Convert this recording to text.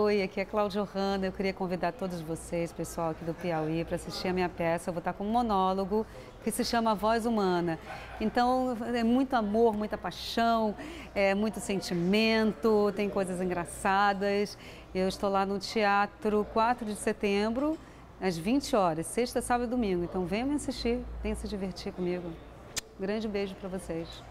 Oi, aqui é Cláudia Hanna. Eu queria convidar todos vocês, pessoal aqui do Piauí, para assistir a minha peça. Eu vou estar com um monólogo que se chama Voz Humana. Então, é muito amor, muita paixão, é muito sentimento, tem coisas engraçadas. Eu estou lá no Teatro 4 de Setembro, às 20 horas, sexta, sábado e domingo. Então, venham me assistir, venham se divertir comigo. Grande beijo para vocês.